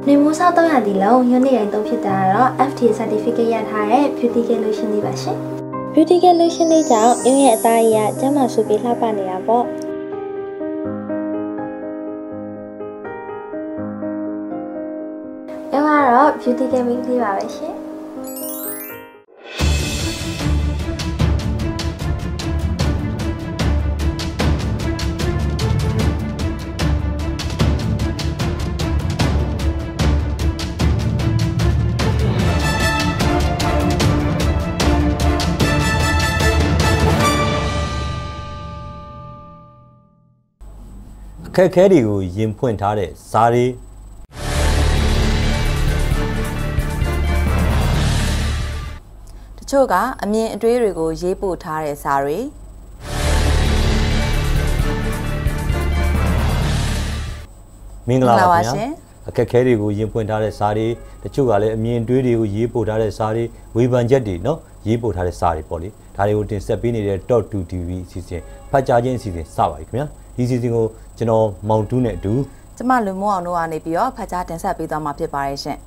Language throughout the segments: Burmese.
နေမှုဆောက်တော့ရသည်လုံးညနေတိုင်းသုံးဖြစ်တာတော့ FDA certificate ရထားတဲ့ beauty care lotion တွေပါရှင် beauty care lotion တွေကြောင့်ရုံးရဲ့အသားရည်ကကျန်းမာဆူပြီးလှပနေတာပေါ့ရုံးကတော့ beauty care mix လေးပါပဲရှင်ခက်ခဲတွေကိုရင်ဖွင့်ထားတဲ့ဇာတွေတချို့ကအမြင်အတွေးတွေကိုရေးပို့ထားတဲ့ဇာတွေမင်္ဂလာပါခင်ဗျာအခက်ခဲတွေကိုရင်ဖွင့်ထားတဲ့ဇာတွေတချို့ကလည်းအမြင်အတွေးတွေကိုရေးပို့ထားတဲ့ဇာတွေဝေဖန်ချက်တွေเนาะရေးပို့ထားတဲ့ဇာတွေပေါ့လေဒါတွေကိုတင်ဆက်ပေးနေတဲ့ Top 2 TV အစီအစဉ်ဖတ်ကြားခြင်းအစီအစဉ်စပါပြီခင်ဗျာဒီအစီအစဉ်ကိုကျွန်တော်မောင်တူးနဲ့အတူကျမလူမိုးအောင်တို့ကနေပြီးတော့ဖတ်ကြားတင်ဆက်ပေးသွားမှာဖြစ်ပါတယ်ရှင်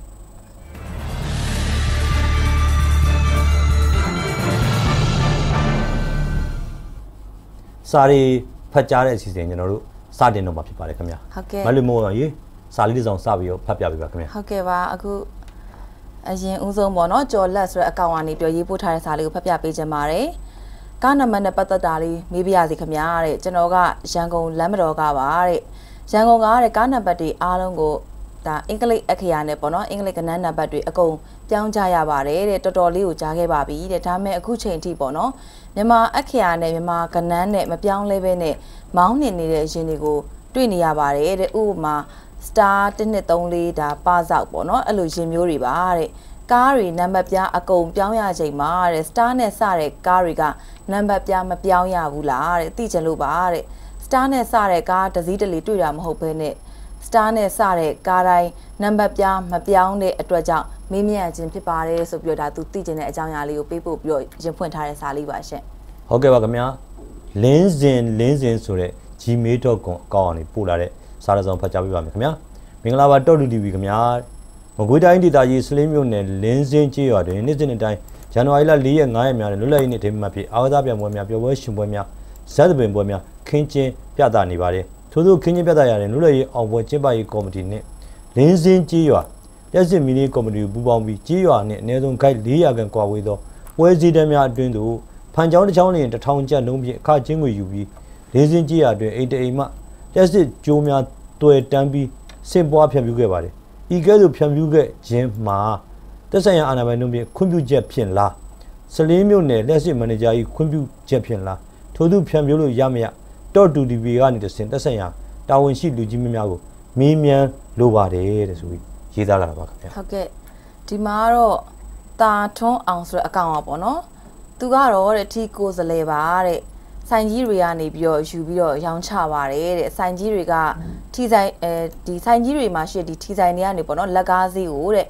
စာရီဖတ်ကြားတဲ့အစီအစဉ်ကျွန်တော်တို့စတင်တော့မှာဖြစ်ပါတယ်ခင်ဗျာဟုတ်ကဲ့မလူမိုးအောင်ရေစာလေးတစ်စောင်စပြီးတော့ဖတ်ပြပေးပါခင်ဗျာဟုတ်ကဲ့ပါအခုအရင်ဦးဆုံးပေါ့နော်ကျော်လက်ဆိုတဲ့အကောင့်ကနေပြောရေးပို့ထားတဲ့စာလေးကိုဖတ်ပြပေးခြင်းပါတယ်ကားနံပါတ်နဲ့ပတ်သက်တာလေးမေးပြရစီခင်ဗျာတဲ့ကျွန်တော်ကရန်ကုန်လမ်းမတော်ကပါတဲ့ရန်ကုန်ကတဲ့ကားနံပါတ်တွေအားလုံးကိုဒါအင်္ဂလိပ်အခရာနဲ့ပေါ့နော်အင်္ဂလိပ်ကဏ္ဍနံပါတ်တွေအကုန်ပြောင်းကြရပါတယ်တဲ့တော်တော်လေးကိုကြားခဲ့ပါပြီတဲ့ဒါမဲ့အခုချိန်ထိပေါ့နော်မြန်မာအခရာနဲ့မြန်မာကဏ္ဍနဲ့မပြောင်းလဲပဲနဲ့မောင်းနေနေတဲ့ရင်တွေကိုတွေ့နေရပါတယ်တဲ့ဥပမာ star 1234ဒါပါဆောက်ပေါ့နော်အဲ့လိုရင်မျိုးတွေပါတဲ့ကားတွေနံပါတ်ပြအကုန်ပြောင်းရချိန်မှာတဲ့ star နဲ့စတဲ့ကားတွေကနံပါတ်ပြမပြောင်းရဘူးလားတဲ့သိချင်လို့ပါတဲ့ star နဲ့စတဲ့ကားတစ်စီးတစ်လေတွေ့တာမဟုတ်ဘဲနဲ့ star နဲ့စတဲ့ကားတိုင်းနံပါတ်ပြမပြောင်းတဲ့အတွက်ကြောင့်မေးမြန်းခြင်းဖြစ်ပါတယ်ဆိုပြီးတော့ဒါသူသိချင်တဲ့အကြောင်းအရာလေးကိုပေးပို့ပြီးတော့ရင်ဖွင့်ထားတဲ့စာလေးပါရှင့်ဟုတ်ကဲ့ပါခင်ဗျာလင်းစင်ဆိုတဲ့ gmail.com အကောင့်ကနေပို့လာတဲ့စာရဆောင်ဖတ်ကြားပေးပါမယ်ခင်ဗျာမင်္ဂလာပါTop 2 TV ခင်ဗျာမကွေးတိုင်းဒေသကြီးစလင်းမြို့နယ်လင်းစင်ကျေးရွာတွင်နေ့စဉ်နေ့တိုင်းဇန်နဝါရီလ4ရက်5ရက်များနဲ့လွတ်လပ်ရေးနေ့ဒေသမှာဖြစ်အားကစားပြပွဲများပျော်ပွဲရှင်ပွဲများဇက်သပင်ပွဲများခင်းကျင်းပြသနေပါတယ်ထို့သောခင်းကျင်းပြသရတဲ့လွတ်လပ်ရေးအောင်ပွဲကျင်းပရေးကော်မတီနှင့်လင်းစင်ကျေးရွာလက်စစ်မီနီကော်မတီပူးပေါင်းပြီးကျေးရွာနှင့်အနည်းဆုံး guide 400ခန့်ကွာဝေးသောပွဲစည်းတမ်းများအတွင်းသို့ဖန်ချောင်းတစ်ချောင်းလျင်1000ကျပ်လုံးဖြင့်အခချင်းငွေယူပြီးလင်းစင်ကျေးရွာတွင်အိမ်တအိမ်မှလက်စစ်ကျိုးများတွေ့တန်းပြီးဆင့်ပွားဖြန့်ဖြူးခဲ့ပါတယ်ဤကဲ့သို့ဖြန့်ဖြူးခဲ့ခြင်းမှာတက်ဆိုင်ရာအာဏာပိုင်တို့ဖြင့်ခွင့်ပြုချက်ဖြင့်လားစလင်းမြို့နယ်လက်စစ်မန်နေဂျာ၏ခွင့်ပြုချက်ဖြင့်လားထို့သူဖြန့်ဖြူးလို့ရမရTop 2 TV ကနေတဆင့်တက်ဆိုင်ရာတာဝန်ရှိလူကြီးများကိုမေးမြန်းလိုပါတယ်တဲ့ဆိုပြီးရေးသားလာတာပါခင်ဗျာဟုတ်ကဲ့ဒီမှာတော့တာထွန်းအောင်ဆိုတဲ့အကောင့်ပါပေါ့နော်သူကတော့တဲ့ထီကိုစလဲပါတဲ့ဆိုင်ကြီးတွေကနေပြီးတော့ယူပြီးတော့ရောင်းချပါတယ်တဲ့ဆိုင်ကြီးတွေကထီဆိုင်ဒီဆိုင်ကြီးတွေမှာရှိဒီထီဆိုင်တွေကနေပေါ့နော်လက်ကားစီးကိုတဲ့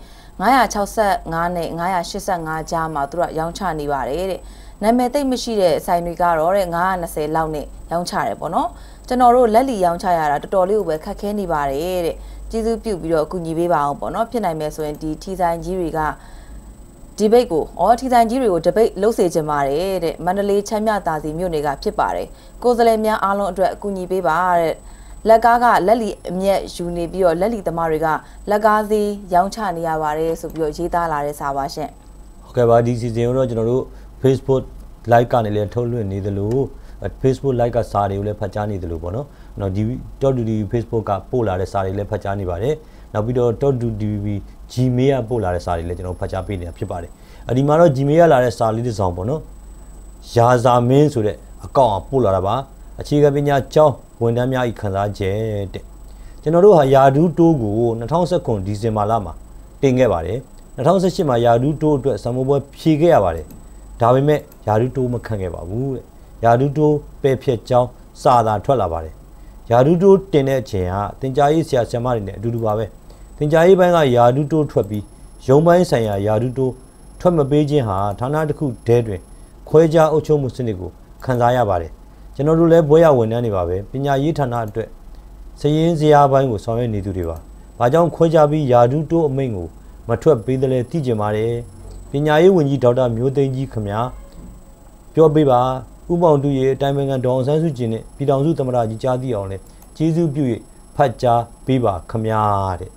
965နဲ့985ကြားမှာသူကရောင်းချနေပါတယ်တဲ့နာမည်သိမ့်မရှိတဲ့ဆိုင်တွေကတော့တဲ့920လောက်နဲ့ရောင်းချတယ်ပေါ့နော်ကျွန်တော်တို့လက်လီရောင်းချရတာတော်တော်လေးကိုပဲခက်ခဲနေပါတယ်တဲ့ကျေးဇူးပြုပြီးတော့အကူအညီပေးပါအောင်ပေါ့နော်ဖြစ်နိုင်မယ်ဆိုရင်ဒီထီဆိုင်ကြီးတွေကဒီဘိတ်ကိုထီဆိုင်ကြီးတွေကိုဒီဘိတ်လှုပ်စေချင်ပါတယ်တဲ့မန္တလေးချမ်းမြသာစီမြို့နယ်ကဖြစ်ပါတယ်ကိုယ်စားလှယ်များအားလုံးအတွက်အကူအညီပေးပါတဲ့လက်ကားကလက်လီအမျက်ယူနေပြီးတော့လက်လီသမားတွေကလက်ကားစီရောင်းချနေရပါတယ်ဆိုပြီးတော့ရေးသားလာတဲ့စာပါရှင့်ဟုတ်ကဲ့ပါဒီစီစဉ်ကိုတော့ကျွန်တော်တို့ Facebook live ကနေလည်းထုတ်လွှင့်နေသလို Facebook live ကစာတွေကိုလည်းဖတ်ကြားနေသလိုပေါ့နော်ဒီ Top 2 TV Facebook ကပို့လာတဲ့စာတွေလည်းဖတ်ကြားနေပါတယ်နောက်ပြီးတော့ Top 2 TV Gmail ကပို့လာတဲ့စာတွေလည်းကျွန်တော်ဖတ်ကြားပေးနေတာဖြစ်ပါတယ်ဒီမှာတော့ Gmail ကလာတဲ့စာလေးတစ်စောင်ပေါ့နော်ရာဇာမင်းဆိုတဲ့အကောင့်အပို့လာတာပါအခြေခံပညာကျောင်းဝန်ထမ်းများဤခံစားချက်တဲ့ကျွန်တော်တို့ဟာယာဒူးတိုးကို2019ဒီဇင်ဘာလမှာတင်ခဲ့ပါတယ်2018မှာယာဒူးတိုးအတွက်စံမိုးပွဲဖြေခဲ့ရပါတယ်ဒါပေမဲ့ယာဒူးတိုးမခံခဲ့ပါဘူးတဲ့ယာဒူးတိုးပဲဖြက်ကျောင်းစာသာထွက်လာပါတယ်ယာဒူးတိုးတင်တဲ့အချိန်ကတင်ကြားရေးဆရာဆရာမတွေနဲ့အတူတူပါပဲတင်ကြားရေးပိုင်းကယာဒူးတိုးထွက်ပြီးရုံးပိုင်းဆိုင်ရာယာဒူးတိုးထွက်မပေးခြင်းဟာဌာနတစ်ခုတည်းတွင်ခွဲခြားအုပ်ချုပ်မှုစနစ်ကိုခံစားရပါတယ်ကျွန်တော်တို့လည်းဘွဲရဝန်ထမ်းတွေပါပဲပညာရေးဌာနအတွက်စည်ရင်းစရာပိုင်းကိုဆောင်ရွက်နေသူတွေပါမဘာကြောင့်ခွဲခြားပြီးယာဒူတိုးအမိန့်ကိုမထွက်ပေးတယ်လဲသိကြပါတယ်ပညာရေးဝန်ကြီးဒေါက်တာမျိုးသိန်းကြီးခင်ဗျာပြောပေးပါဥပောင်တူရဲ့အတိုင်းပင်ခံဒေါအောင်ဆန်းစုကြည်နဲ့ပြည်ထောင်စုသမ္မတကြီးကြားသိအောင်လဲကျေးဇူးပြု၍ဖတ်ကြားပေးပါခင်ဗျာတဲ့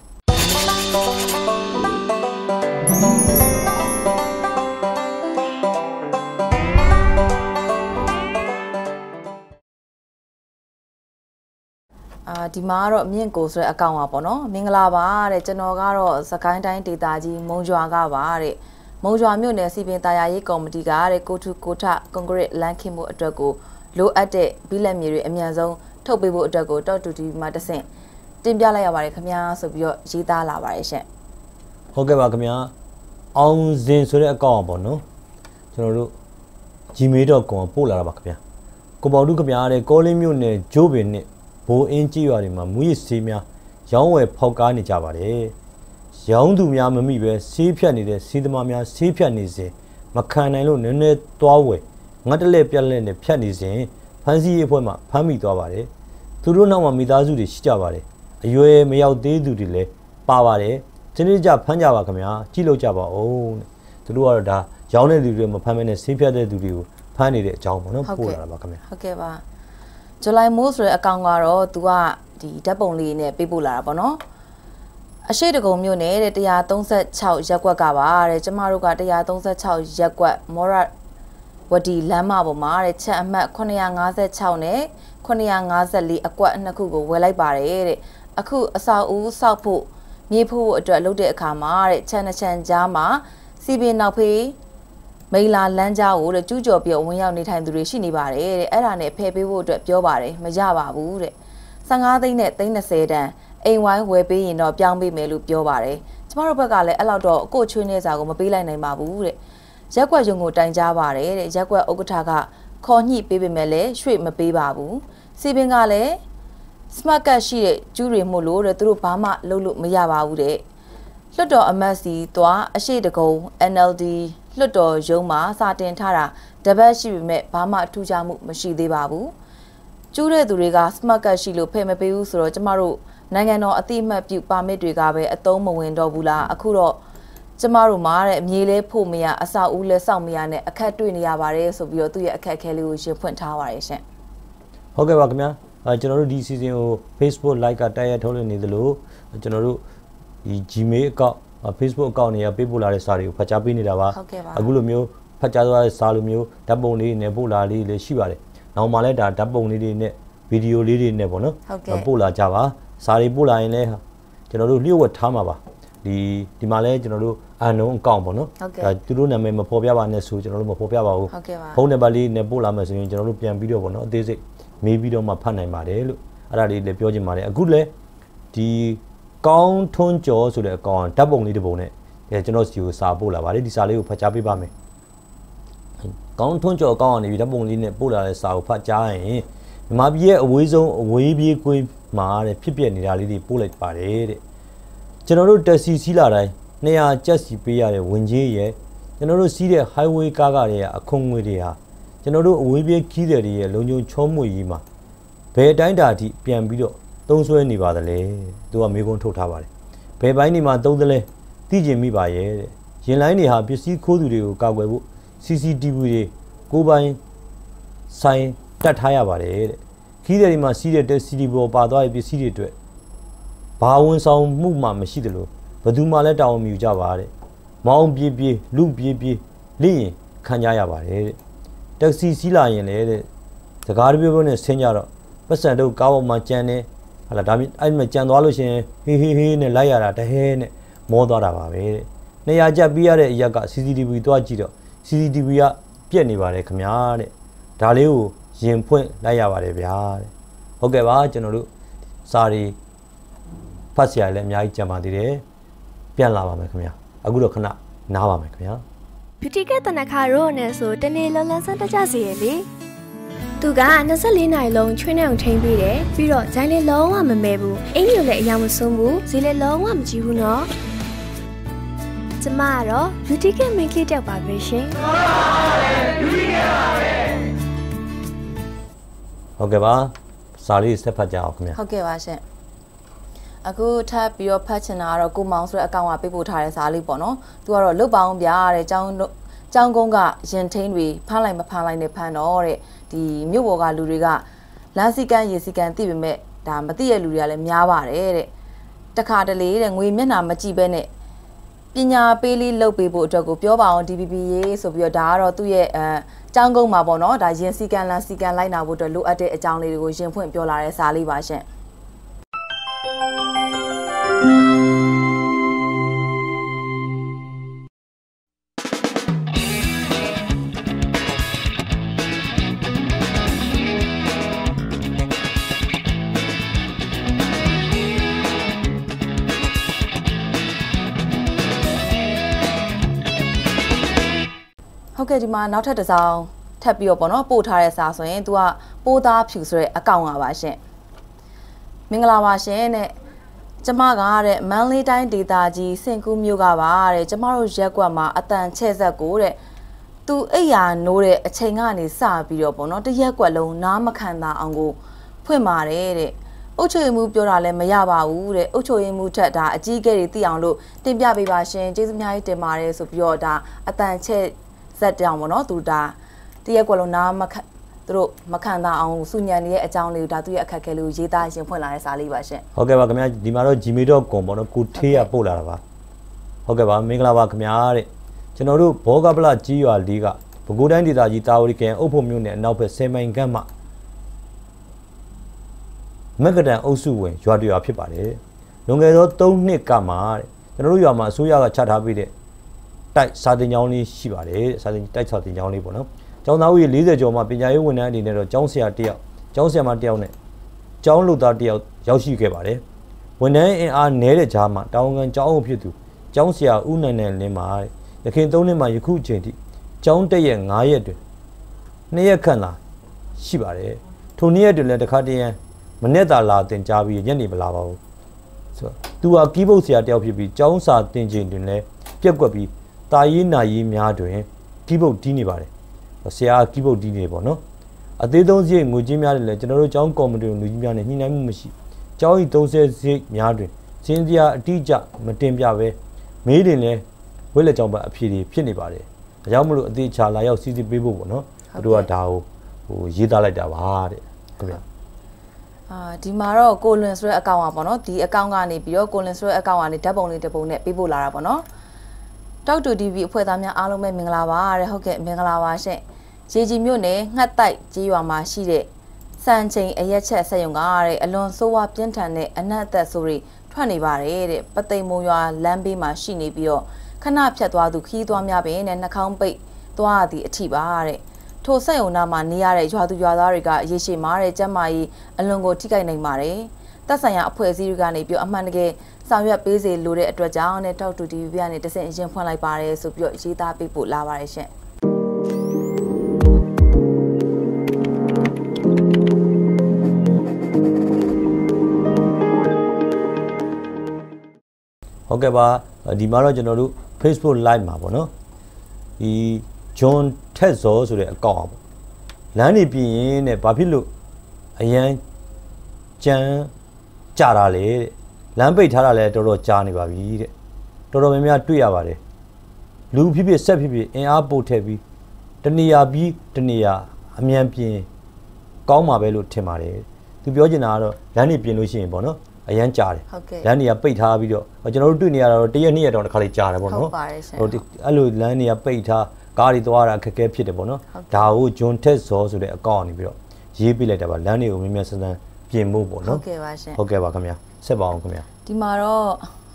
ဒီမှာတော့မြင့်ကိုဆိုတဲ့အကောင့်ပါပေါ့နော်မင်္ဂလာပါတဲ့ကျွန်တော်ကတော့စကိုင်းတိုင်းဒေသကြီးမုံရွာကပါတဲ့မုံရွာမြို့နယ်စီပင်တာယာရေးကော်မတီကတဲ့ကိုထုကိုထကွန်ကရစ်လမ်းခင်းမှုအတွက်ကိုလိုအပ်တဲ့ဘီလက်မြေတွေအမြန်ဆုံးထုတ်ပေးဖို့အတွက်ကိုတောက်တူတီမှာတဆင့်တင်ပြလိုက်ရပါတယ်ခင်ဗျာဆိုပြီးတော့ရေးသားလာပါတယ်ရှင်ဟုတ်ကဲ့ပါခင်ဗျာအောင်စင်ဆိုတဲ့အကောင့်ပါပေါ့နော်ကျွန်တော်တို့ gmail.com ပို့လာတာပါခင်ဗျာကိုပေါတုခင်ဗျာတဲ့ကောလင်းမြို့နယ်ဂျိုးပင်နဲ့ဘိုးအင်းကြီးရွာတွေမှာမူရစ်ဆေးများရောင်းဝယ်ဖောက်ကားနေကြပါတယ်ရောင်းသူများမမိပဲဆေးဖြတ်နေတဲ့ဆေးသမားများဆေးဖြတ်နေစဉ်မခံနိုင်လို့နည်းနည်းသွားဝယ်ငတ်တလဲပြက်လက်နဲ့ဖြတ်နေစဉ်ဖမ်းဆီးရေးအဖွဲ့မှဖမ်းမိသွားပါတယ်သူတို့နောက်မှာမိသားစုတွေရှိကြပါတယ်အရွယ်မရောက်သေးသူတွေလည်းပါပါတယ်စနစ်ကြဖမ်းကြပါခင်ဗျာကြည့်လို့ကြပါဦးတဲ့သူတို့ကတော့ဒါရောင်းတဲ့လူတွေမဖမ်းမနဲ့ဆေးဖြတ်တဲ့သူတွေကိုဖမ်းနေတဲ့အကြောင်းပေါ့နော်ပို့လာတာပါခင်ဗျာဟုတ်ကဲ့ပါဇူလိုင်မိုးဆိုတဲ့အကောင့်ကတော့သူကဒီဓာတ်ပုံလေးနဲ့ပေးပို့လာတာပေါ့နော်အရှိတကုံမြို့နယ်တဲ့136ရက်ကွက်ကပါတဲ့ကျမတို့က136ရက်ကွက်မောရဝတီလမ်းမပေါ်မှာတဲ့ချက်အမှတ်956နဲ့954အကွက်နှစ်ခုကိုဝယ်လိုက်ပါတယ်တဲ့အခုအဆောက်အဦဆောက်ဖို့မြေဖို့အတွက်လုပ်တဲ့အခါမှာတဲ့ချက်နှစ်ချမ်းကြားမှာစီပင်နောက်ဖေးမိလာလမ်းကြားကိုတဲ့ကျူးကျော်ပြီးဝင်ရောက်နေထိုင်သူတွေရှိနေပါတယ်တဲ့အဲ့ဒါနဲ့ဖယ်ပေးဖို့အတွက်ပြောပါတယ်မရပါဘူးတဲ့15သိန်းနဲ့30တန်းအိမ်ဝိုင်းဝယ်ပေးရင်တော့ပြောင်းပေးမယ်လို့ပြောပါတယ်ကျမတို့ဘက်ကလည်းအဲ့လောက်တော့အကိုချွေးနေစာကိုမပေးလိုက်နိုင်ပါဘူးတဲ့ရက်ကွက်ရုံကိုတိုင်ကြားပါတယ်တဲ့ရက်ကွက်ဥက္ကဋ္ဌကခေါ်ညှိပေးပေမဲ့လည်းရွှေ့မပေးပါဘူးစီပင်ကလည်းစမတ်ကတ်ရှိတဲ့ကျူးတွေမို့လို့တဲ့သူတို့ဘာမှလုပ်လို့မရပါဘူးတဲ့လွှတ်တော်အမတ်စီသွားအရှိတကုံ NLD လွှတ်တော်ရုံးမှာစာတင်ထားတာတပတ်ရှိပေမဲ့ဘာမှထူးခြားမှုမရှိသေးပါဘူးကျူးတဲ့သူတွေကစမတ်ကတ်ရှိလို့ဖယ်မပေးဘူးဆိုတော့ကျမတို့နိုင်ငံတော်အတိအမှတ်ပြုပါမစ်တွေကပဲအသုံးမဝင်တော့ဘူးလားအခုတော့ကျမတို့မှာတဲ့မြေလဲဖို့မရအဆောက်အဦလဲစောင့်မရနဲ့အခက်တွေ့နေရပါတယ်ဆိုပြီးတော့သူ့ရဲ့အခက်အခဲလေးကိုရှင်ဖွင့်ထားပါတယ်ရှင်ဟုတ်ကဲ့ပါခင်ဗျာကျွန်တော်တို့ဒီ season ကို Facebook like ကတိုက်ရိုက်ထုတ်လွှင့်နေသလိုကျွန်တော်တို့ဒီ Gmail account Facebook account တွေကပေးပို့လာတဲ့စာတွေကိုဖတ်ကြားပေးနေတာပါအခုလိုမျိုးဖတ်ကြားသွားတဲ့စာလိုမျိုးဓာတ်ပုံလေးနဲ့ပို့လာလေးလည်းရှိပါတယ်နောက်မှလည်းဒါဓာတ်ပုံလေးတွေနဲ့ဗီဒီယိုလေးတွေနဲ့ပေါ့နော်ပို့လာကြပါစာတွေပို့လာရင်လည်းကျွန်တော်တို့လျှို့ဝှက်ထားမှာပါဒီမှာလည်းကျွန်တော်တို့အန်နုံအကောင့်ပေါ့နော်ဒါသူတို့နာမည်မဖော်ပြပါနဲ့ဆိုကျွန်တော်တို့မဖော်ပြပါဘူးဖုန်းနံပါတ်လေးနဲ့ပို့လာမယ်ဆိုရင်ကျွန်တော်တို့ပြန်ပြီးတော့ပေါ့နော်အသေးစိတ်မေးပြီးတော့မှဖတ်နိုင်ပါတယ်လို့အဲ့ဒါလေးလည်းပြောချင်ပါတယ်အခုလည်းဒီကောင်းထွန်းကျော်ဆိုတဲ့အကောင့်ဓာတ်ပုံလေးတစ်ပုံနဲ့ကျွန်တော်စီကိုစာပို့လာပါတယ်ဒီစာလေးကိုဖတ်ကြားပေးပါမယ်ကောင်းထွန်းကျော်အကောင့်ကနေပြီးဓာတ်ပုံလေးနဲ့ပို့လာတဲ့စာကိုဖတ်ကြားရင်မြန်မာပြည်ရဲ့အဝေးဆုံးအဝေးပြေးကွင်းမှာတဲ့ဖြစ်ပျက်နေတာလေးတွေပို့လိုက်ပါတယ်တဲ့ကျွန်တော်တို့တက်စီစီးလာတိုင်း200ကျပ်စီပေးရတဲ့ဝင်ကြီးရဲ့ကျွန်တော်တို့စီးတဲ့ highway ကားကတွေကအခွန်ငွေတွေဟာကျွန်တော်တို့အဝေးပြေးခီးတွေရဲ့လုံခြုံချောမွေကြီးမှာဘယ်တိုင်းတာအထိပြန်ပြီးတော့သုံးဆွဲနေပါသလဲသူကမေးခွန်းထုတ်ထားပါတယ်ဘယ်ပိုင်းနေမှာသုံးသလဲသိကျင်မိပါရဲ့တဲ့ရင်လိုင်းတွေဟာပစ္စည်းခိုးသူတွေကိုကာကွယ်ဖို့ CCTV တွေကိုယ်ပိုင်ဆိုင်တက်ထားရပါတယ်တဲ့ခီးတွေမှာစီးတဲ့တက်စီဒီပေါ်ပါသွားတဲ့ပစ္စည်းတွေအတွက်ဘာဝန်ဆောင်မှုမှမရှိသလိုဘယ်သူမှလည်းတာဝန်မယူကြပါတဲ့မောင်းပြေးပြေးလူပြေးပြေးလိရင်ခံကြရပါတယ်တဲ့တက်စီစီးလာရင်လည်းတဲ့စကားတပြောနဲ့ဆင်းကြတော့ပတ်စံတို့ကားပေါ်မှာကြံနေဟာလာဒါအဲ့မှာကြံသွားလို့ရှိရင်ဟေးဟေးဟေးနဲ့လိုက်ရတာတဟဲနဲ့မောသွားတာပါပဲတဲ့200ကျပ်ပြီးရတဲ့အရက်က CCTV သွားကြည့်တော့ CCTV ကပြက်နေပါတယ်ခင်ဗျာတဲ့ဒါလေးကိုရင်ဖွင့်လိုက်ရပါတယ်ဗျာတဲ့ဟုတ်ကဲ့ပါကျွန်တော်တို့စာရီဖတ်စရာလည်းအများကြီးကြံပါသေးတယ်ပြန်လာပါမယ်ခင်ဗျာအခုတော့ခဏနားပါမယ်ခင်ဗျာ Beauty ကတနခါရောနဲ့ဆိုတနေ့လန်းလန်းစမ်းတကြစီရလေသူက24နိုင်လုံးချွေးနေအောင်ထိန်းပေးတယ်ပြီးတော့ဂျိုင်းလေးလုံးဝမမဲဘူးအင်ကြီးလည်းအယောင်မဆုံးဘူးဈေးလည်းလုံးဝမကြည့်ဘူးနော်ကျမကတော့ Beauty ကမင်းကတောက်ပါပဲရှင်ဟုတ်ကဲ့ပါစာလေးဆက်ဖတ်ကြအောင်ခင်ဗျာဟုတ်ကဲ့ပါရှင်အခုထပ်ပြီးတော့ဖတ်ချင်တာကတော့ကိုမောင်ဆိုတဲ့အကောင့်ကပေးပို့ထားတဲ့စာလေးပေါ့နော်သူကတော့လုတ်ပေါင်းပြတဲ့ကျောင်းကုန်းကရင်ထိန်တွေဖမ်းလိုက်မဖမ်းလိုက်နဲ့ဖမ်းတော့တဲ့ဒီမြို့ပေါ်ကလူတွေကလမ်းစီကန်းရေစီကန်းသိပေမဲ့ဒါမသိရလူတွေကလည်းများပါတယ်တဲ့တခါတလေတဲ့ငွေမျက်နှာမကြည့်ပဲနဲ့ပညာပေးလေးလုပ်ပေးဖို့အတွက်ကိုပြောပါအောင် DPP ရေးဆိုပြီးတော့ဒါကတော့သူ့ရဲ့ကျောင်းကုန်းမှာပေါ့နော်ဒါရင်စီကန်းလမ်းစီကန်းလိုက်နာဖို့အတွက်လိုအပ်တဲ့အကြောင်းလေးတွေကိုရင်ဖွင့်ပြောလာတဲ့စာလေးပါရှင့်ဟုတ်ကဲ့ဒီမှာနောက်ထပ်တစ်စောင်းထပ်ပြီးတော့ပေါ့နော်ပို့ထားတဲ့စာဆိုရင် तू ကပိုးသားဖြူဆိုတဲ့အကောင့်ပါရှင့်မင်္ဂလာပါရှင်တဲ့ကျမကတဲ့မန္တလေးတိုင်းဒေသကြီးစင်ကူးမြို့ကပါတဲ့ကျမတို့ရက်ကွက်မှာအတန်ချဲ့ဆက်ကိုတဲ့ तू အိယာနိုးတဲ့အချိန်ကနေစပြီးတော့ပေါ့နော်တရက်ကွက်လုံးနားမခံတာအောင်ကိုဖွင့်ပါတယ်တဲ့အုတ်ချွေမှုပြောတာလည်းမရပါဘူးတဲ့အုတ်ချွေမှုထက်ဒါအကြီးအကဲတွေသိအောင်လို့တင်ပြပေးပါရှင်ကျေးဇူးများကြီးတင်ပါတယ်ဆိုပြီးတော့ဒါအတန်ချဲ့ဆက်တောင်ပေါ့နော်သူဒါတရက်ကွက်လုံးနားမခံသူတို့မခံတာအောင်စုညံနေတဲ့အကြောင်းလေးကိုဒါသူရဲ့အခက်အခဲလေးကိုရေးသားရင်ဖွင့်လာတဲ့စာလေးပါရှင်ဟုတ်ကဲ့ပါခင်ဗျာဒီမှာတော့ gmail.com ပေါ့နော်ကိုထေးရပို့လာတာပါဟုတ်ကဲ့ပါမင်္ဂလာပါခင်ဗျာတဲ့ကျွန်တော်တို့ဘောဂပလကြီးရွာလေးကပဲခူးတိုင်းဒေသကြီးတာဝတီခရိုင်အုပ်ဖို့မြို့နယ်အနောက်ဘက်10မိုင်ခန့်မှမက္ကဒံအုပ်စုဝင်ရွာတရွာဖြစ်ပါတယ်လွန်ခဲ့သော3နှစ်ကမှတဲ့ကျွန်တော်တို့ရွာမှာအစိုးရကချထားပေးတဲ့တိုက်စာတင်ကျောင်းလေးရှိပါတယ်စာတင်တိုက်စာတင်ကျောင်းလေးပေါ့နော်ကျောင်းသားဦးရေ40ကျော်မှပညာရေးဝန်ထမ်းအနေနဲ့တော့ကျောင်းဆရာတစ်ယောက်ကျောင်းဆရာမတစ်ယောက်နဲ့ကျောင်းလူသားတစ်ယောက်ရောက်ရှိခဲ့ပါတယ်ဝန်ထမ်းအင်အားနည်းတဲ့ကြားမှာတာဝန်ခံကျောင်းအုပ်ဖြစ်သူကျောင်းဆရာဦးနိုင်လင်းမှာရခင်3နှစ်မှယခုချိန်ထိကျောင်းတက်ရဲ့9ရက်တွင်2ရက်ခန့်သာရှိပါတယ်ထို2ရက်တွင်လည်းတစ်ခါတည်းမနေ့တာလာတင်ကြားပြီးညနေမလာပါဘူးဆိုတော့သူဟာကီးဘုတ်ဆရာတစ်ယောက်ဖြစ်ပြီးကျောင်းစာတင်ချိန်တွင်လည်းပြက်ကွက်ပြီးတာရေးနာရေးများတွင်ကီးဘုတ်တီးနေပါတယ်ဆရာကီးဘုတ်တီးနေပေါ့နော်အသေးသုံးစရိတ်ငွေကြေးများတယ်လည်းကျွန်တော်တို့ကျောင်းကော်မတီလူကြီးများနဲ့ညှိနှိုင်းမှုမရှိကျောင်းဤ30စရိတ်များတွင်စင်းစရာအတိအကျမတင်ပြပဲမေးတင်လဲဝိလက်ကျောင်းပတ်အဖြေတွေဖြစ်နေပါတယ်ဒါကြောင့်မလို့အသေးချာလာရောက်စီစစ်ပေးဖို့ပေါ့နော်တို့ကဒါကိုရေးသားလိုက်တာပါတဲ့ခင်ဗျာဒီမှာတော့ကိုလွင်ဆိုတဲ့အကောင့်ပါပေါ့နော်ဒီအကောင့်ကနေပြီးတော့ကိုလွင်ဆိုတဲ့အကောင့်ကနေဓာတ်ပုံလေးတစ်ပုံနဲ့ပေးပို့လာတာပေါ့နော်တောက်တူ TV အဖွဲ့သားများအားလုံးပဲမင်္ဂလာပါတဲ့ဟုတ်ကဲ့မင်္ဂလာပါရှင့်ရေကြီးမြို့နယ်ငှက်တိုက်ကြီးရွာမှာရှိတဲ့စံချိန်အရက်ချက်ဆက်ယုံကားတဲ့အလွန်ဆိုးဝါးပြင်းထန်တဲ့အနက်အသက်ဆိုတွေထွက်နေပါတယ်တဲ့ပသိမ်မုံရွာလမ်းဘေးမှာရှိနေပြီးတော့ခဏဖြတ်သွားသူခီးသွားများပင်နဲ့နှာခေါင်းပိတ်သွားရသည့်အထိပါတဲ့ထိုဆက်ယုံနာမှာနေရတဲ့ရွာသူရွာသားတွေကရေရှည်မာတဲ့ကျန်းမာရေးအလွန်ကိုထိခိုက်နိုင်ပါတယ်သက်ဆိုင်ရာအဖွဲ့အစည်းတွေကနေပြီးအမှန်တကယ်ဆောင်ရွက်ပေးစေလိုတဲ့အတွက်ကြောင့်နဲ့တောက်တူ TV ကနေတဆင့်ရင်ဖွင့်လိုက်ပါတယ်ဆိုပြီးတော့ရေးသားပေးပို့လာပါတယ်ရှင့်ဟုတ်ကဲ့ပါဒီမှာတော့ကျွန်တော်တို့ Facebook Live မှာပေါ့နော်ဒီ John Tetzo ဆိုတဲ့အကောင့်อ่ะပေါ့လမ်းနေပြင်ရင်တဲ့ဘာဖြစ်လို့အရန်ကြမ်းကြတာလေတဲ့လမ်းပိတ်ထားတာလည်းတော်တော်ကြာနေပါပြီတဲ့တော်တော်များများတွေ့ရပါတယ်လူဖြစ်ဖြစ်ဆက်ဖြစ်ဖြစ်အင်အားပို့ထည့်ပြီးတနေရာပြီးတနေရာအမြန်ပြင်ကောင်းမှာပဲလို့ထင်ပါတယ်သူပြောချင်တာကတော့လမ်းနေပြင်လို့ရှိရင်ပေါ့နော်အရန်ကြာတယ်လမ်းနေရာပိတ်ထားပြီးတော့ကျွန်တော်တို့တွေ့နေရတာတော့1ရက်2ရက်တော့တစ်ခါလေးကြာတယ်ပေါ့နော်အဲ့လိုလမ်းနေရာပိတ်ထားကားတွေသွားတာခက်ခဲဖြစ်တယ်ပေါ့နော်ဒါကိုဂျွန်တက်ဇောဆိုတဲ့အကောင့်ကနေပြီးတော့ရေးပြလိုက်တာပါလမ်းတွေကိုမြင်မြန်ဆန်ဆန်ပြင်ဖို့ပေါ့နော်ဟုတ်ကဲ့ပါရှင်ဟုတ်ကဲ့ပါခင်ဗျာဆက်ပါအောင်ခင်ဗျာဒီမှာတော့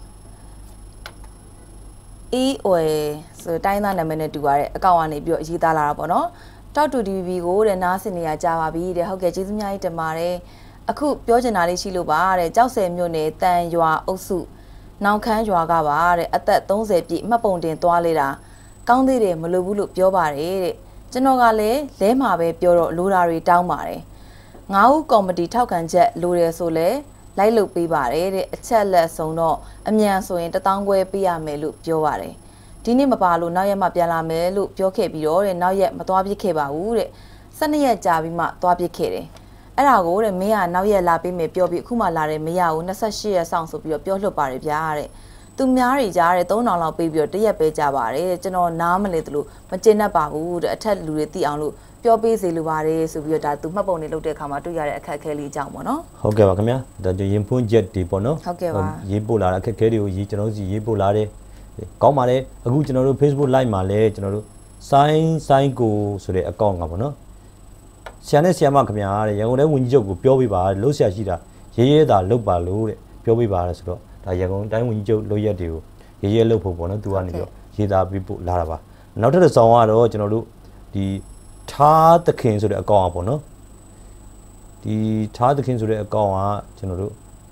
ဆိုတိုင်းသားနာမည်နဲ့တူပါတဲ့အကောင့်ကနေပြီးတော့ရေးသားလာတာပေါ့နော်တောက်တူ TV ကိုတဲ့နားစင်နေရကြာပါပြီတဲ့ဟုတ်ကဲ့ကျေးဇူးများကြီးတင်ပါတယ်အခုပြောချင်တာလေးရှိလို့ပါတဲ့ကြောက်ဆယ်မြို့နယ်တန်ရွာအုပ်စုနောင်ခမ်းရွာကပါတဲ့အသက်30ပြည့်မှတ်ပုံတင်သွားလေတာကောင်းသေးတယ်မလိုဘူးလို့ပြောပါတယ်တဲ့ကျွန်တော်ကလည်းလဲမှာပဲပြောတော့လိုတာတွေတောင်းပါတယ်9ဦးကော်မတီထောက်ခံချက်လိုတယ်ဆိုလဲလိုက်လုပ်ပေးပါတယ်တဲ့အချက်လက်ဆုံးတော့အမြန်ဆိုရင်1000ခွဲပေးရမယ်လို့ပြောပါတယ်ဒီနေ့မပါလို့နောက်ရက်မှပြန်လာမယ်လို့ပြောခဲ့ပြီးတော့တဲ့နောက်ရက်မသွားပြစ်ခဲ့ပါဘူးတဲ့12ရက်ကြာပြီးမှသွားပြစ်ခဲ့တယ်အဲ့ဒါကိုတဲ့မင်းကနောက်ရက်လာပေးမယ်ပြောပြီးအခုမှလာတယ်မရဘူး28ရက်ဆောင်ဆိုပြီးတော့ပြောလွတ်ပါတယ်ဗျာတဲ့သူများတွေကြားတဲ့3000လောက်ပေးပြီးတော့တရက်ပဲကြပါတယ်ကျွန်တော်နားမလဲတလို့မကျင်းတတ်ပါဘူးတဲ့အထက်လူတွေသိအောင်လို့ပြောပေးစေလိုပါတယ်ဆိုပြီးတော့ဒါသူမှတ်ပုံတွေလုပ်တဲ့အခါမှာတွေ့ရတဲ့အခက်အခဲလေးအကြောင်းပေါ့နော်ဟုတ်ကဲ့ပါခင်ဗျာဒါရင်ဖွင့်ချက်တွေပေါ့နော်ဟုတ်ကဲ့ပါရေးပို့လာတဲ့အခက်အခဲတွေကိုကျွန်တော်တို့စီရေးပို့လာတယ်ကောင်းပါလေအခုကျွန်တော်တို့ Facebook Live မှာလည်းကျွန်တော်တို့ဆိုင်းကိုဆိုတဲ့အကောင့်ကပေါ့နော်ဆရာနဲ့ဆရာမခင်ဗျာတဲ့ရန်ကုန်တိုင်းဝန်ကြီးချုပ်ကိုပြောပေးပါလှုပ်ရှားရှိတာရေးရဲတာလှုပ်ပါလို့တဲ့ပြောပေးပါဆိုတော့ဒါရန်ကုန်တိုင်းဝန်ကြီးချုပ်လုပ်ရက်တွေကိုရေးရဲလှုပ်ဖို့ပေါ့နော်သူကနေပြီးတော့ရေးသားပြီးပို့လာတာပါနောက်ထပ်တစ်ဆောင်ကတော့ကျွန်တော်တို့ဒီထားသခင်ဆိုတဲ့အကောင့်อ่ะပေါ့နော်ဒီထားသခင်ဆိုတဲ့အကောင့်อ่ะကျွန်တော်တို့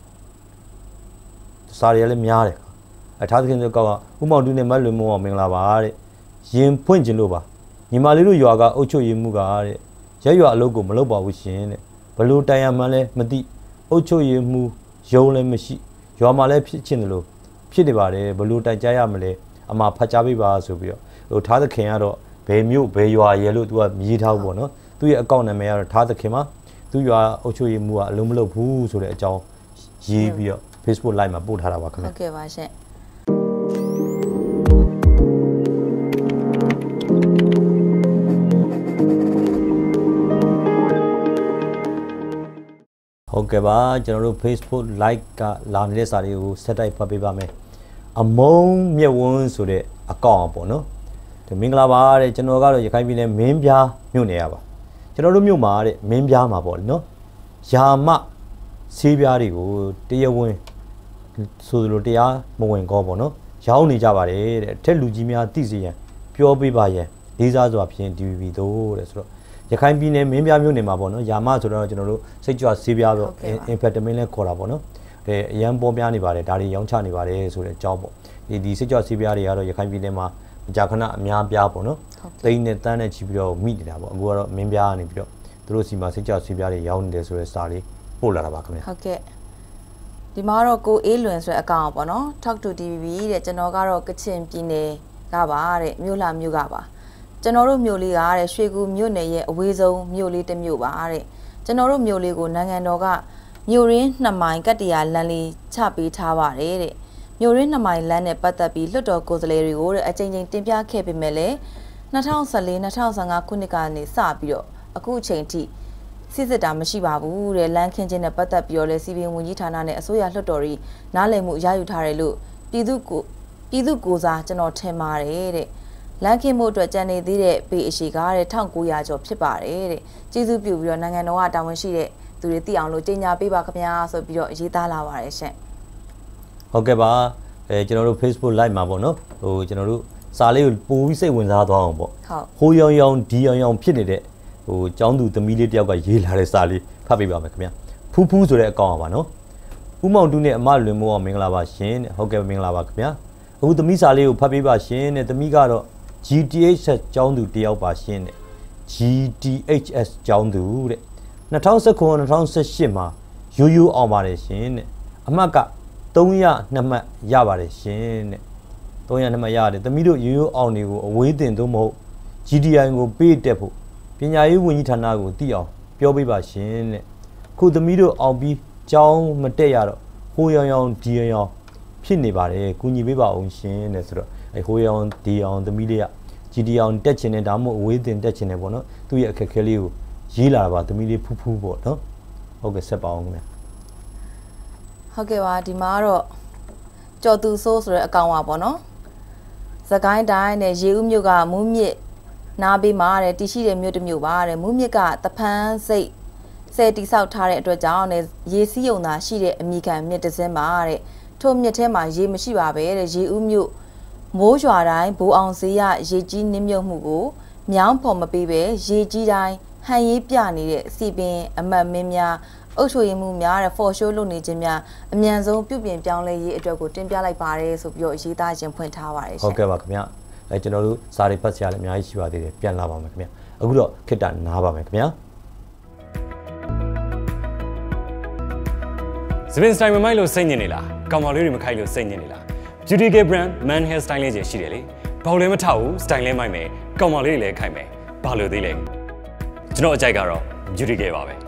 စာရည်လည်းများတယ်ထားသခင်ဆိုတဲ့အကောင့်ကဥမောင်တူနဲ့မတ်လွင်မောမင်္ဂလာပါတဲ့ရင်ဖွင့်ခြင်းလို့ပါညီမလေးတို့ရွာကအုတ်ချုပ်ရည်မှုကတဲ့ရက်ရွာအလုပ်ကိုမလုပ်ပါဘူးရှင်တဲ့ဘလို့တိုင်ရမှန်းလဲမသိအုတ်ချုပ်ရည်မှုယုံလည်းမရှိရွာမှာလည်းဖြစ်ချင်တယ်လို့ဖြစ်နေပါတယ်ဘလို့တိုင်ကြရမလဲအမဖတ်ကြားပေးပါဆိုပြီးတော့ဟိုထားသခင်ကတော့ဘယ်မြို့ဘယ်ရွာရဲလို့သူကမြည်ထားဘူးပေါ့နော်သူ့ရဲ့အကောင့်နာမည်ကတော့ထားသခင်မှာသူ့ရွာအုတ်ချုပ်ရည်မှုကအလုံးမလုပ်ဘူးဆိုတဲ့အကြောင်းရေးပြီးတော့ Facebook Live မှာပို့ထားတာပါခင်ဗျဟုတ်ကဲ့ပါရှင်ဟုတ်ကဲ့ပါကျွန်တော်တို့ Facebook Live ကလာနေတဲ့စာတွေကိုဆက်တိုက်ဖတ်ပေးပါမယ်အမုံမြက်ဝန်းဆိုတဲ့အကောင့်ပေါ့နော်ဒီမင်္ဂလာပါတဲ့ကျွန်တော်ကတော့ရခိုင်ပြည်နယ်မင်းပြားမြို့နယ်ရပါကျွန်တော်တို့မြို့မှာတဲ့မင်းပြားမှာပေါ့နော်ယာမဆေးပြားတွေကိုတရားဝင်ဆိုလိုတရားမဝင်ကောပေါ့နော်ရောင်းနေကြပါတယ်တဲ့ထက်လူကြီးများသိစေရန်ပြောပေးပါရန်လေးစားစွာဖြင့် DVB တို့တဲ့ဆိုတော့ရခိုင်ပြည်နယ်မင်းပြားမြို့နယ်မှာပေါ့နော်ယာမဆိုတော့ကျွန်တော်တို့စိတ်ကြွဆေးပြားပေါ့ amphetamine လဲခေါ်တာပေါ့နော်အရန်ပေါ်ပြားနေပါတယ်ဒါတွေရောင်းချနေပါတယ်ဆိုတဲ့အကြောင်းပေါ့ဒီစိတ်ကြွဆေးပြားတွေကတော့ရခိုင်ပြည်နယ်မှာကြာခဏအများပြားပေါ့နော်တိန်းနဲ့တန်းနဲ့ချီပြီးတော့မိနေတာပေါ့အခုကတော့မင်းပြားကနေပြီးတော့သူတို့စီမှာစိတ်ကြွဆေးပြားတွေရောင်းနေတယ်ဆိုတဲ့စာလေးပို့လာတာပါခင်ဗျဟုတ်ကဲ့ဒီမှာတော့ကိုအေးလွင်ဆိုတဲ့အကောင့်ပေါ့နော် Talk to DVB တဲ့ကျွန်တော်ကတော့ကချင်ပြည်နယ်ကပါတဲ့မြို့လာမြို့ကပါကျွန်တော်တို့မြို့လေးကတဲ့ရွှေကူမြို့နယ်ရဲ့အဝေးဆုံးမြို့လေးတစ်မြို့ပါတဲ့ကျွန်တော်တို့မြို့လေးကိုနိုင်ငံတော်ကမြို့ရင်း2မိုင်ကတ္တရာလမ်းလေးချပေးထားပါတယ်တဲ့မြို့ရင်း2မိုင်လမ်းနဲ့ပတ်သက်ပြီးလွှတ်တော်ကိုယ်စားလှယ်တွေကိုတဲ့အကြိမ်ကြိမ်တင်ပြခဲ့ပေမဲ့လည်း2014-2015ခုနှစ်ကနေစပြီးတော့အခုအချိန်ထိစစ်စစ်တာမရှိပါဘူးတဲ့လမ်းခင်းခြင်းနဲ့ပတ်သက်ပြီးတော့လဲစီပင်ဝန်ကြီးဌာနနဲ့အစိုးရလွှတ်တော်ကြီးနားလည်မှုရယူထားတယ်လို့ပြည်သူကိုစားကျွန်တော်ထင်ပါတယ်တဲ့လမ်းခင်းမှုအတွက်ကြံနေသေးတဲ့ပေအရှိကားတဲ့1900ကျော်ဖြစ်ပါတယ်တဲ့ကျေးဇူးပြုပြီးတော့နိုင်ငံတော်ကတာဝန်ရှိတဲ့သူတွေသိအောင်လို့ကြေညာပေးပါခင်ဗျာဆိုပြီးတော့ရေးသားလာပါတယ်ရှင်ဟုတ်ကဲ့ပါကျွန်တော်တို့ Facebook Live မှာပေါ့နော်ဟိုကျွန်တော်တို့စာလေးကိုပို့ပြီးစိတ်ဝင်စားသွားအောင်ပေါ့ဟိုရောင်ရောင်ဒီရောင်ရောင်ဖြစ်နေတဲ့ဟိုကျောင်းသူသမီးလေးတယောက်ကရေးလာတဲ့စာလေးဖတ်ပေးပါမယ်ခင်ဗျာဖူးဖူးဆိုတဲ့အကောင့်ပါနော်ဦးမောင်တူနဲ့အမလွင်မိုးအောင်မင်္ဂလာပါရှင်တဲ့ဟုတ်ကဲ့မင်္ဂလာပါခင်ဗျာအခုသမီးစာလေးကိုဖတ်ပေးပါရှင်တဲ့သမီးကတော့ GTHS ကျောင်းသူတယောက်ပါရှင်တဲ့ GTHS ကျောင်းသူတဲ့2019-2018မှာရိုးရိုးအောင်ပါတယ်ရှင်တဲ့အမှတ်က302မှတ်ရပါတယ်ရှင်တဲ့302မှတ်ရတယ်သမီးတို့ရိုးရိုးအောင်တွေကိုအဝေးတင်သို့မဟုတ် GDI ကိုပေးတက်ဖို့ပညာရေးဝန်ကြီးဌာနကိုသိအောင်ပြောပေးပါရှင်တဲ့ခုသမီးတို့အောင်ပြီးကျောင်းမတက်ရတော့ဟိုရောင်ရောင်ဒီရောင်ဖြစ်နေပါတယ်ကူညီပေးပါအောင်ရှင်တဲ့ဆိုတော့ဟိုရောင်ဒီရောင်သမီးလေးက GDI အောင်တက်ချင်တယ်ဒါမှမဟုတ်အဝေးတင်တက်ချင်တယ်ပေါ့နော်သူ့ရဲ့အခက်အခဲလေးကိုရေးလာတာပါသမီးလေးဖူးဖူးပေါ့နော်ဟုတ်ကဲ့ဆက်ပါအောင်ခင်ဗျာဟုတ်ကဲ့ပါဒီမှာတော့ကြော်သူဆိုးဆိုတဲ့အကောင့်ပါပေါ့နော်စကိုင်းတိုင်းနဲ့ရေဦးမြို့ကမူးမြစ်နားပေးမှာတဲ့တည်ရှိတဲ့မြို့တစ်မြို့ပါတဲ့မူးမြစ်ကတဖန်းစိတ်ဆယ်တိဆောက်ထားတဲ့အတွက်ကြောင့်လည်းရေစီးုံသာရှိတဲ့အမိခံမြစ်တစ်စင်းပါတဲ့ထို့မြစ်ထဲမှာရေမရှိပါပဲတဲ့ရေဦးမြို့မိုးရွာတိုင်းဘိုးအောင်စေးရရေကြီးနစ်မြုပ်မှုကိုမြောင်းဖော်မပေးပဲရေကြီးတိုင်းဟန်ရေးပြနေတဲ့စီပင်အမတ်မင်းများအုပ်ချုပ်ရေးမှုများတဲ့ for show လုပ်နေခြင်းများအမြန်ဆုံးပြုပြင်ပြောင်းလဲရေးအတွက်ကိုတင်ပြလိုက်ပါတယ်ဆိုပြီးတော့ရေးသားခြင်းဖွင့်ထားပါတယ်ရှင်ဟုတ်ကဲ့ပါခင်ဗျကျွန်တော်တို့စာတွေဖတ်စရာလည်းအများကြီးရှိပါသေးတယ်ပြန်လာပါမယ်ခင်ဗျအခုတော့ခေတ္တနားပါမယ်ခင်ဗျစပင်စတိုင်မမိုက်လို့စိတ်ညစ်နေလားကောင်မလေးတွေမခိုက်လို့စိတ်ညစ်နေလား Beauty K brand man hair style လေးကြီးရှိတယ်လေဘောက်လည်းမထောက်ဘူး style လည်းမိုက်မယ်ကောင်မလေးတွေလည်းခိုက်မယ်ဘာလို့သေးလဲကျွန်တော်အကြိုက်ကတော့ Beauty K ပါပဲဟ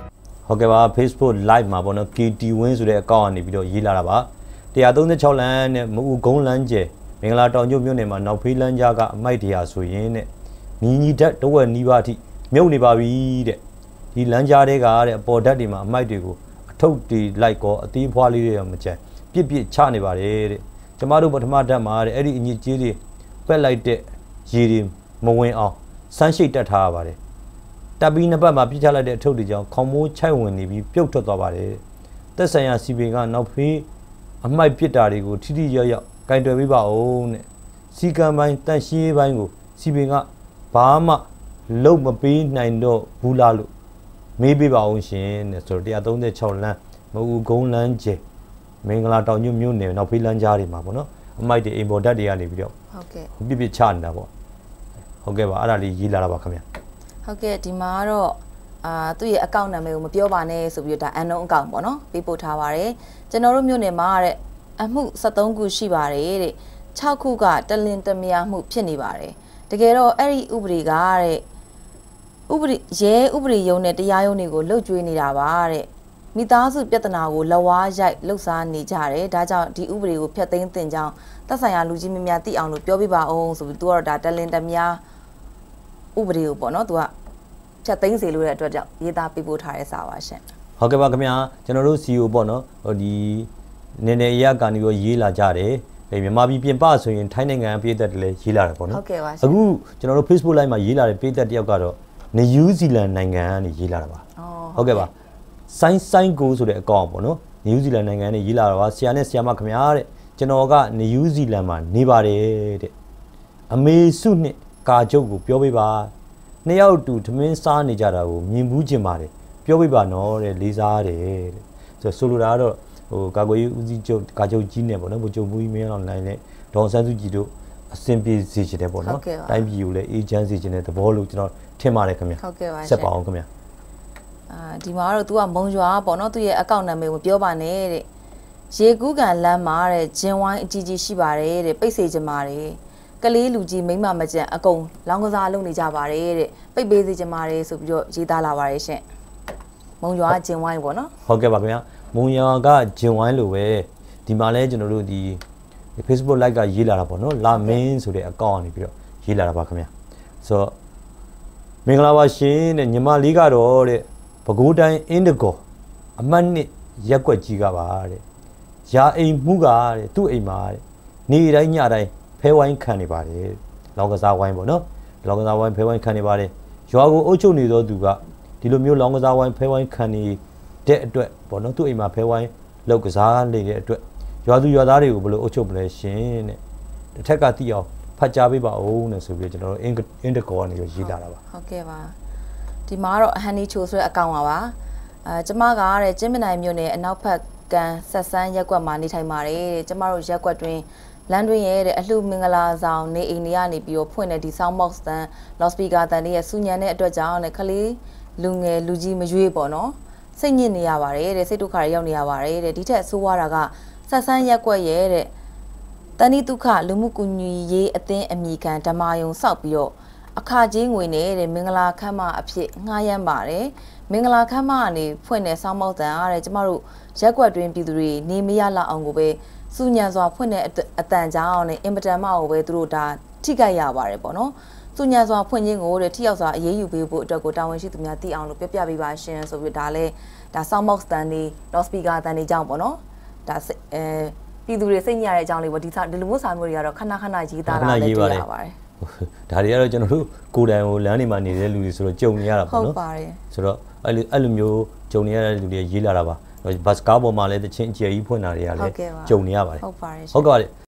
ဟုတ်ကဲ့ပါ Facebook live မှာပေါ့နော် KT Win ဆိုတဲ့အကောင့်ကနေပြီးတော့ရေးလာတာပါ136လမ်းနဲ့မအူကုန်းလမ်းကျဲမင်္ဂလာတောင်ကျုပ်မြို့နယ်မှာနောက်ဖေးလမ်းကြားကအမိုက်တရားဆိုရင်တဲ့မြင်းကြီးဓာတ်တဝက်နီးပါးအထိမြုပ်နေပါပြီတဲ့ဒီလမ်းကြားတွေကတဲ့အပေါ်ဓာတ်တွေမှာအမိုက်တွေကိုအထုပ်တွေလိုက်ကောအသေးဖွားလေးတွေမကြမ်းပြစ်ချနေပါတယ်တဲ့ကျမတို့ပထမဓာတ်မှာတဲ့အဲ့ဒီအညစ်အကြေးတွေပက်လိုက်တဲ့ရေတွေမဝင်အောင်ဆန်းရှိတ်တက်ထားရပါတယ်တပ်ပြီးနှစ်ပတ်မှာပြစ်ချလိုက်တဲ့အထုပ်တွေကြောင့်ခေါင်းမိုးချိုက်ဝင်နေပြီးပြုတ်ထွက်သွားပါတယ်သက်ဆိုင်ရာစီပင်ကနောက်ဖေးအမိုက်ပစ်တာတွေကိုထိထိရောက်ရောက်ကင်တွယ်ပေးပါဦးတဲ့စီကံပိုင်းတန့်ရှင်းရေးပိုင်းကိုစီပင်ကဘာမှလုံမပေးနိုင်တော့ဘူးလားလို့မေးပေးပါအောင်ရှင်တဲ့ဆိုတော့136လမ်းမအူကုန်းလမ်းကျဲမင်္ဂလာတောင်ညွတ်မြို့နယ်နောက်ဖေးလမ်းကြားတွေမှာပေါ့နော်အမိုက်တွေအိမ်ပေါ်ဓာတ်တွေကနေပြီးတော့ဟုတ်ကဲ့ပြစ်ချနေတာပေါ့ဟုတ်ကဲ့ပါအဲ့ဒါလေးရေးလာတာပါခင်ဗျဟုတ်ကဲ့ဒီမှာတော့သူ့ရဲ့အကောင့်နာမည်ကိုမပြောပါနဲ့ဆိုပြီးတော့ဒါ unknown အကောင့်ပေါ့နော်ပေးပို့ထားပါတယ်ကျွန်တော်တို့မြို့နယ်မှာတဲ့အမှု73ခုရှိပါတယ်တဲ့6ခုကတလင်တမယာမှုဖြစ်နေပါတယ်တကယ်တော့အဲ့ဒီဥပဒေကတဲ့ဥပဒေရုံးနဲ့တရားရုံးတွေကိုလှုပ်ကြွေးနေတာပါတဲ့မိသားစုပြဿနာကိုလက်ဝါးရိုက်လှုပ်ရှားနေကြတယ်ဒါကြောင့်ဒီဥပဒေကိုဖျက်သိမ်းတင်ကြောင်းသက်ဆိုင်ရာလူကြီးမများသိအောင်လို့ပြောပြပါအောင်ဆိုပြီးသူကတော့ဒါတလင်တမယာဥပဒေကိုပေါ့နော်သူကဖြတ်သိမ်းစေလို့တဲ့အတွက်ကြောင့်ရေးသားပေးပို့ထားတဲ့စာပါရှင်ဟုတ်ကဲ့ပါခင်ဗျာကျွန်တော်တို့ CEO ပေါ့နော်ဟိုဒီနည်းနည်းအရကနေပြီးရေးလာကြတယ်မြန်မာပြည်ပြင်ပဆိုရင်ထိုင်းနိုင်ငံပြည်သက်တွေလည်းရေးလာတယ်ပေါ့နော်ဟုတ်ကဲ့ပါအခုကျွန်တော်တို့ Facebook live မှာရေးလာတဲ့ပြည်သက်တယောက်ကတော့နယူးဇီလန်နိုင်ငံကနေရေးလာတာပါဟုတ်ကဲ့ပါဆိုင်းကိုဆိုတဲ့အကောင့်ပေါ့နော်နယူးဇီလန်နိုင်ငံကနေရေးလာတာပါဆရာနဲ့ဆရာမခင်ဗျာတဲ့ကျွန်တော်ကနယူးဇီလန်မှာနေပါတယ်တဲ့အမေစုနှစ်ကာချုပ်ကိုပြောပေးပါနှစ်ယောက်တူထမင်းစားနေကြတာကိုမြင်ဘူးကျင်ပါတယ်ပြောပေးပါနော်တဲ့လေးစားတယ်တဲ့ဆိုလိုတာကတော့ဟိုကာကွယ်ရေးဦးစီးချုပ်ကာချုပ်ကြီးနဲ့ပေါ့နော်ဗိုလ်ချုပ်ဘူးကြီးမင်းအောင်နိုင်နဲ့ဒေါ်ဆန်းစုကြည်တို့အဆင်ပြေစေချင်တယ်ပေါ့နော်တိုင်းပြည်ကိုလည်းအေဂျင့်စီချင်တဲ့သဘောလို့ကျွန်တော်ထင်ပါတယ်ခင်ဗျဟုတ်ကဲ့ပါဆက်ပါအောင်ခင်ဗျဒီမှာတော့ तू ကမုံရွာပေါ့နော်သူ့ရဲ့အကောင့်နာမည်ကိုပြောပါနဲ့တဲ့ရေကူးကန်လမ်းမှာတဲ့ဂျင်ဝိုင်းအကြီးကြီးရှိပါတယ်တဲ့ပိတ်စေချင်ပါတယ်ကလေးလူကြီးမိမမကြံအကုန်လောင်းကစားလုပ်နေကြပါတယ်တဲ့ပိတ်ပေးစေချင်ပါတယ်ဆိုပြီးတော့ရေးသားလာပါတယ်ရှင်မုံရွာဂျင်ဝိုင်းပေါ့နော်ဟုတ်ကဲ့ပါခင်ဗျာမုံရွာကဂျင်ဝိုင်းလိုပဲဒီမှာလဲကျွန်တော်တို့ဒီ Facebook live ကရေးလာတာပေါ့နော်လာမင်းဆိုတဲ့အကောင့်ကနေပြီးတော့ရေးလာတာပါခင်ဗျာဆိုတော့မင်္ဂလာပါရှင်တဲ့ညီမလေးကတော့တဲ့ပဲခူးတိုင်းအင်းတကောအမှတ်နှစ်ရက်ွက်ကြီးကပါတဲ့ရာအိမ်မှုကတဲ့သူ့အိမ်မှာတဲ့နေတိုင်းညတိုင်းဖဲဝိုင်းခံနေပါတယ်လောင်ကစားဝိုင်းပေါ့နော်လောင်ကစားဝိုင်းဖဲဝိုင်းခံနေပါတယ်ရွာကိုအုပ်ချုပ်နေသောသူကဒီလိုမျိုးလောင်ကစားဝိုင်းဖဲဝိုင်းခံနေတဲ့အတွက်ပေါ့နော်သူ့အိမ်မှာဖဲဝိုင်းလောက်ကစားနေတဲ့အတွက်ရွာသူရွာသားတွေကိုဘယ်လိုအုပ်ချုပ်မလဲရှင်တဲ့တစ်ထက်ကတိအောင်ဖတ်ကြားပေးပါဦးနဲ့ဆိုပြီးကျွန်တော်တို့အင်တကောကနေရေးလာတာပါဟုတ်ကဲ့ပါဒီမှာတော့ဟန်နီချိုဆိုတဲ့အကောင့်ပါကျမကတဲ့ကျင်းမနိုင်မြို့နယ်အနောက်ဘက်ကန်ဆက်ဆန်းရက်ကွက်မှာနေထိုင်ပါတယ်တဲ့ကျမတို့ရက်ကွက်တွင်လမ်းတွင်ရဲ့တဲ့အလှမင်္ဂလာဆောင်နေအိမ်တွေကနေပြီးတော့ဖွင့်တဲ့ဒီ sound box တန် loud speaker တန်တွေရဲ့စူညံတဲ့အတွက်ကြောင့်တဲ့ခလေးလူငယ်လူကြီးမရွေးပေါ့နော်စိတ်ညစ်နေရပါတယ်တဲ့စိတ်ဒုက္ခတွေရောက်နေရပါတယ်တဲ့ဒီထက်ဆိုးွားတာကဆက်ဆန်းရက်ကွက်ရဲ့တဲ့တဏိဒုက္ခလူမှုကူညီရေးအသင်းအမိခံဓမ္မယုံစောက်ပြီးတော့အခကြေးငွေနဲ့တဲ့မင်္ဂလာခမ်းမအဖြစ်ငှားရမ်းပါတယ်မင်္ဂလာခမ်းမကနေဖွင့်တဲ့ sound box တန်အားတဲ့ကျမတို့ရက်ကွက်တွင်ပြည်သူတွေနေမရလောက်အောင်ကိုပဲစူညံစွာဖွင့်တဲ့အတန်ကြောင်းနဲ့အင်ပတန်မကိုပဲသူတို့ဒါထိခိုက်ရပါတယ်ပေါ့နော်စူညံစွာဖွင့်ခြင်းကိုတဲ့ထိရောက်စွာအရေးယူပေးဖို့အတွက်ကိုတာဝန်ရှိသူများသိအောင်လို့ပြောပြပေးပါရှင်ဆိုပြီးဒါလဲဒါ sound box တန်တွေ loud speaker တန်တွေကြောင်းပေါ့နော်ဒါပြည်သူတွေစိတ်ညစ်ရတဲ့အကြောင်းလေးပေါ့ဒီလိုမျိုးစာမျိုးတွေကတော့ခဏခဏရေးသားလာလည်းတွေ့ရပါတယ်ဒါတွေကတော့ကျွန်တော်တို့ကိုယ်တိုင်ကိုလမ်းတွေမှာနေတဲ့လူတွေဆိုတော့ကြုံနေရတာပေါ့နော်ဟုတ်ပါတယ်ဆိုတော့အဲ့လိုမျိုးကြုံနေရတဲ့လူတွေရေးလာတာပါဘတ်ကားပေါ်မှာလည်းတချင်းအကျယ်ကြီးဖွင့်တာတွေကလည်းကြုံနေရပါတယ်ဟုတ်ပါတယ်ဟုတ်ကဲ့ပါ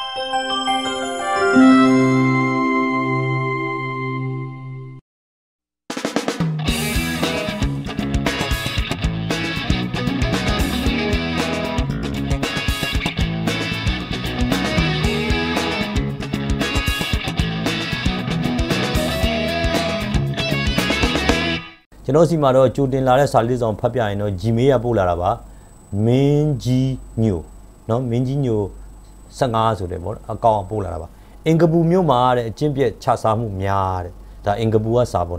ကျွန်တော်စီမှာတော့ကြိုတင်လာတဲ့စာလေးဆောင်ဖတ်ပြရင်တော့ Gmail ရပို့လာတာပါမင်းကြီးညိုเนาะမင်းကြီးညို15ဆိုတယ်ပေါ့အကောင့်ပို့လာတာပါအင်္ဂပူမြို့မှာတဲ့အချင်းပြက်ခြားစားမှုများတဲ့ဒါအင်္ဂပူကစာပေါ့เนาะ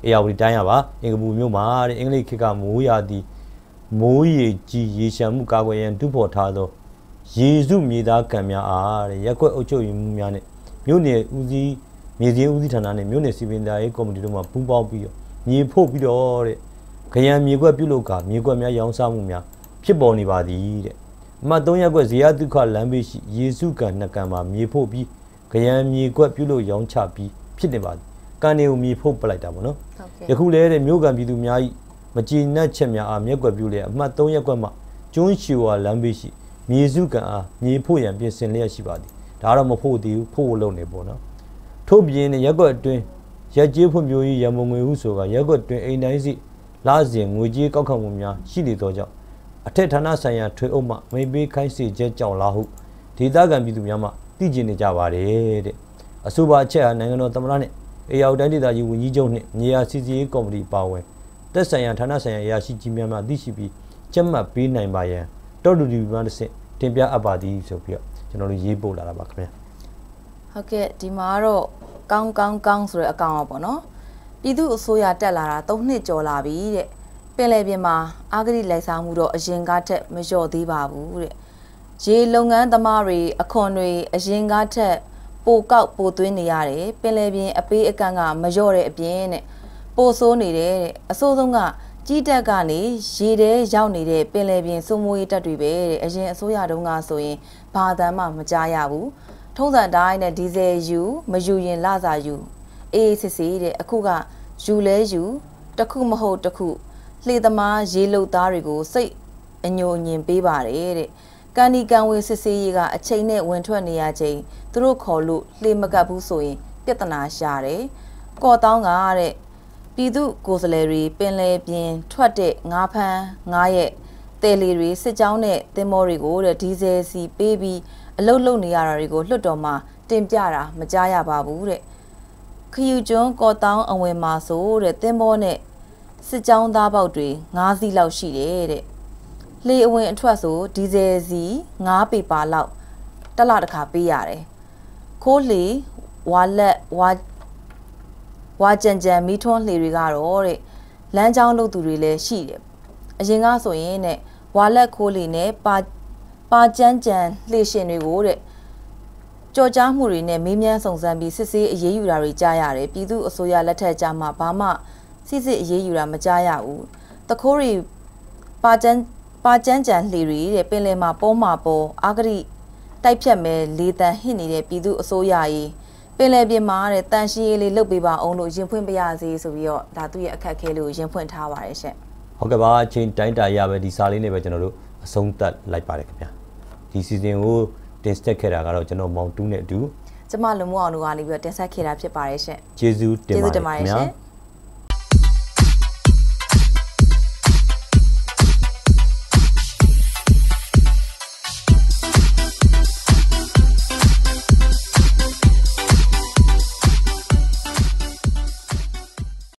AR တိုင်းရပါအင်္ဂပူမြို့မှာတဲ့အင်္ဂလိပ်ခေတ်ကမိုးရာသီမိုးရေကြီးရေရှမ်းမှုကာကွယ်ရန်တူဖော်ထားသောရေစုမြေသားကံများအားတဲ့ရက်ကွက်အုပ်ချုပ်ရေးမှုများနဲ့မြို့နယ်ဦးစီးမြေစင်းဦးစီးဌာနနဲ့မြို့နယ်စီပင်သားရေးကော်မတီတို့မှပူးပေါင်းပြီးတော့မြေဖို့ပြီးတော့တဲ့ခရံမြေကွက်ပြုလုပ်ကမြေကွက်များရောင်းစားမှုများဖြစ်ပေါ်နေပါသည်တဲ့အမှတ်3ရက်ကွက်ဇေယျဒုက္ခလမ်းဘေးရှိရေစုကံနှစ်ကံမှာမြေဖို့ပြီးခရံမြေကွက်ပြုလုပ်ရောင်းချပြီးဖြစ်နေပါသည်ကံတွေကိုမြေဖို့ပလိုက်တာပေါ့နော်ယခုလဲတဲ့မြို့ကံပြည်သူများဤမကြည်နက်ချက်များအားမျက်ကွက်ပြုလျက်အမှတ်3ရက်ကွက်မှာကျွန်းရှီဝါလမ်းဘေးရှိမြေစုကံအားမြေဖို့ရန်ပြင်ဆင်လျက်ရှိပါသည်ဒါတော့မဖို့သေးဘူးဖို့လုပ်နေပေါ့နော်ထို့ပြင်ရက်ကွက်အတွင်းရက်ကျေးဖွံ့ဖြိုးရေးရန်ပုံငွေဟုဆိုကရက်ကွက်အတွင်းအိမ်တိုင်းစီလာစဉ်ငွေကြေးကောက်ခံမှုများရှိနေသောကြောင့်အထက်ဌာနဆိုင်ရာထွေအုပ်မှမိပေးခိုင်းစေချက်ကြောင့်လားဟုဒေသခံပြည်သူများမှသိကျင်နေကြပါတယ်တဲ့အဆိုပါအချက်ဟာနိုင်ငံတော်သမ္မတနဲ့အေယာတိုင်းဒေသကြီးဝန်ကြီးချုပ်နှင့်မြေယာစီစီရေးကော်မတီပါဝင်တက်ဆိုင်ရာဌာနဆိုင်ရာအရာရှိကြီးများမှသိရှိပြီးကြက်မှတ်ပေးနိုင်ပါရန်တော်တူဒီမှတစ်ဆင့်တင်ပြအပ်ပါသည်ဆိုပြီးတော့ကျွန်တော်တို့ရေးပို့လာတာပါခင်ဗျာဟုတ်ကဲ့ဒီမှာတော့ကောင်းဆိုတဲ့အကောင်อ่ะပေါ့နော်ပြည်သူအစိုးရတက်လာတာ3နှစ်ကျော်လာပြီတဲ့ပင်လယ်ပြင်မှာအာဂရိလိုက်စားမှုတော့အရင်ကထက်မလျော့သေးပါဘူးတဲ့ရေလုပ်ငန်းသမားတွေအခွန်တွေအရင်ကထက်ပိုကောက်ပိုသွင်းနေရတယ်ပင်လယ်ပြင်အပေးအကန့်ကမလျော့တဲ့အပြင်တဲ့ပိုဆိုးနေတယ်တဲ့အဆိုးဆုံးကကြီးတက်ကနေရေထဲရောက်နေတဲ့ပင်လယ်ပြင်စိုးမိုးရေးတက်တွေပဲတဲ့အရင်အစိုးရတုန်းကဆိုရင်ဘာသာမှမကြားရဘူးထုံးစံတိုင်းနဲ့ဒီဇယ်ယူမယူရင်လစာယူအေးစစ်စစ်တဲ့အခုကယူလဲယူတစ်ခုမဟုတ်တစ်ခုလှေသမားရေလုတ်သားတွေကိုစိတ်အညိုအညင်ပေးပါတယ်တဲ့ကန်ဒီကန်ဝေစစ်စစ်ရေးကအချိန်နဲ့ဝင်ထွက်နေရချိန်သူတို့ခေါ်လို့လှေမကပ်ဘူးဆိုရင်ပြဿနာရှာတယ်ကော်တောင်းကတဲ့ပြည်သူကိုယ်စားလှယ်တွေပင်လယ်ပြင်ထွက်တဲ့ငါးဖမ်းငါးရဲ့တဲလီတွေစစ်ကြောင်းနဲ့သင်္ဘောတွေကိုတဲ့ဒီဇယ်စီပေးပြီးအလုတ်လုတ်နေရတာတွေကိုလွှတ်တော်မှာတင်ပြတာမကြားရပါဘူးတဲ့ခယူကျွန်းကော်တောင်းအဝင်မှာဆိုတဲ့သင်္ဘောနဲ့စစ်ကြောင်းသားပေါက်တွေ9စီးလောက်ရှိတယ်တဲ့လေအဝင်အထွက်ဆိုဒီဇယ်စီ9ပေပါလောက်တစ်လတစ်ခါပေးရတယ်ခိုးလေဝါလက်ဝါကြံမီထွန်းလှေတွေကတော့တဲ့လမ်းကြောင်းလုပ်သူတွေလည်းရှိတယ်အရင်ကဆိုရင်တဲ့ဝါလက်ခိုးလေနဲ့ပါကြမ်းလှေရှင်တွေကိုတဲ့ကြော်ကြားမှုတွေနဲ့မေးမြန်းစုံစမ်းပြီးစစ်ဆေးအရေးယူတာတွေကြားရတယ်ပြည်သူအစိုးရလက်ထက်ကြမှာဘာမှစစ်အရေးယူတာမကြားရဘူးတခိုးတွေပါကြမ်းလှေတွေတဲ့ပင်လယ်မှာပေါ်မှာပေါ်အာဂရိတိုက်ဖြတ်မဲ့လေတန်ဟစ်နေတဲ့ပြည်သူအစိုးရကြီးပင်လယ်ပြင်မှာတဲ့တန်ရှင်းရေးလေးလုပ်ပေးပါအောင်လို့ရင်ဖွင့်ပြရစီဆိုပြီးတော့ဒါသူ့ရဲ့အခက်အခဲလေးကိုရင်ဖွင့်ထားပါတယ်ရှင့်ဟုတ်ကဲ့ပါအချိန်တိုင်းတာရပဲဒီစာလေးနဲ့ပဲကျွန်တော်တို့အဆုံးသတ်လိုက်ပါတယ်ခင်ဗျာဒီစီဇန်ကိုတင်ဆက်ခဲ့တာကတော့ကျွန်တော်မောင်တူးနဲ့အတူကျမလူမှုအောင်တို့ကနေပြီးတော့တင်ဆက်ခဲ့တာဖြစ်ပါတယ်ရှင့်ကျေးဇူးတင်ပါတယ်ခင်ဗျာ